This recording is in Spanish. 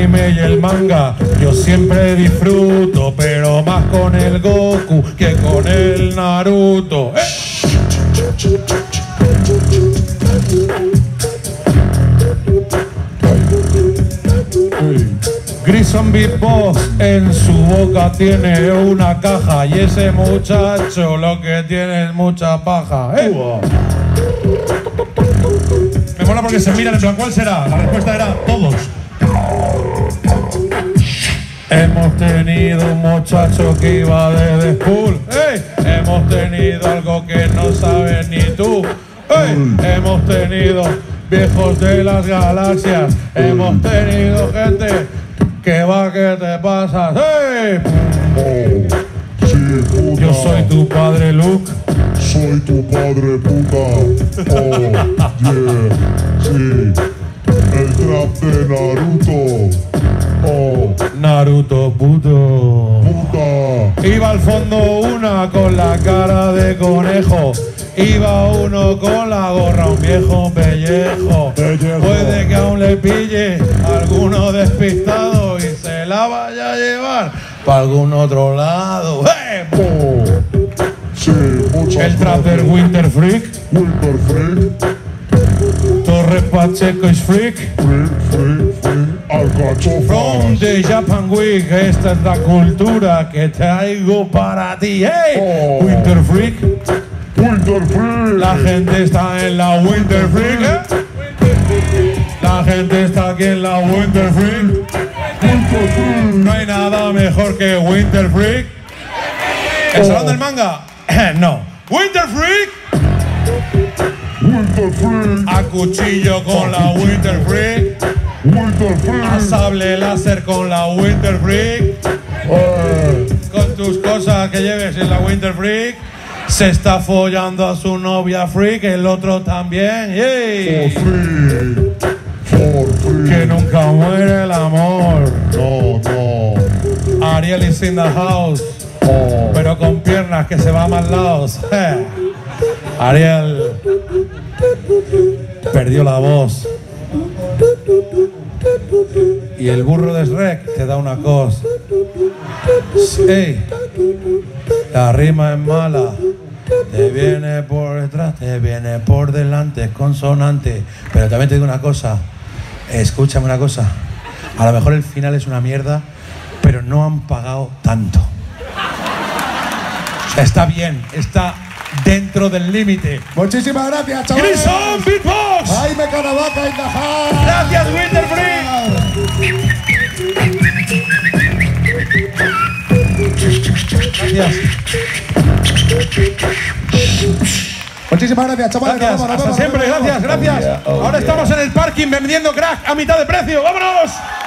anime y el manga yo siempre disfruto, pero más con el Goku que con el Naruto. Grison Big Boss en su boca tiene una caja y ese muchacho lo que tiene es mucha paja. Me mola porque se miran en plan, ¿cuál será? La respuesta era todos. Hemos tenido un muchacho que iba de Deadpool. Hemos tenido algo que no sabes ni tú. Hemos tenido viejos de las galaxias. Hemos tenido gente que va que te pasas. Sí, yo soy tu padre, Luke. Soy tu padre, puta. Yeah, sí. El trap de Naruto. Naruto, puto. Puta. Iba al fondo una con la cara de conejo. Iba uno con la gorra, un viejo pellejo. Puede que aún le pille alguno despistado y se la vaya a llevar para algún otro lado. Sí, el trapper Winter Freak. Winter Freak. Torres Pacheco is freak. Freak. Alcachofa. From the Japan Week, esta es la cultura que traigo para ti. Winter Freak. Winter Freak. La gente está en la Winter Freak. La gente está aquí en la Winter Freak. Winter Freak. No hay nada mejor que Winter Freak. ¿El salón del manga? No. Winter Freak. Winter Freak. A cuchillo con la Winter Freak. Winter Freak. A sable láser con la Winter Freak. Con tus cosas que lleves en la Winter Freak. Se está follando a su novia freak, el otro también. For free. Que nunca muere el amor. No. Ariel is in the house. Pero con piernas que se va a más lados. Ariel perdió la voz. Y el burro de Shrek te da una cosa. La rima es mala. Te viene por detrás, te viene por delante, es consonante. Pero también te digo una cosa. Escúchame una cosa. A lo mejor el final es una mierda, pero no han pagado tanto. O sea, está bien, está dentro del límite. Muchísimas gracias, chavales. Grison Beatbox. Jaime Caravaca in the house. Gracias, Winter Freak. Gracias. Muchísimas gracias, chavales. Gracias, hasta siempre, gracias. Ahora estamos en el parking vendiendo crack a mitad de precio. ¡Vámonos!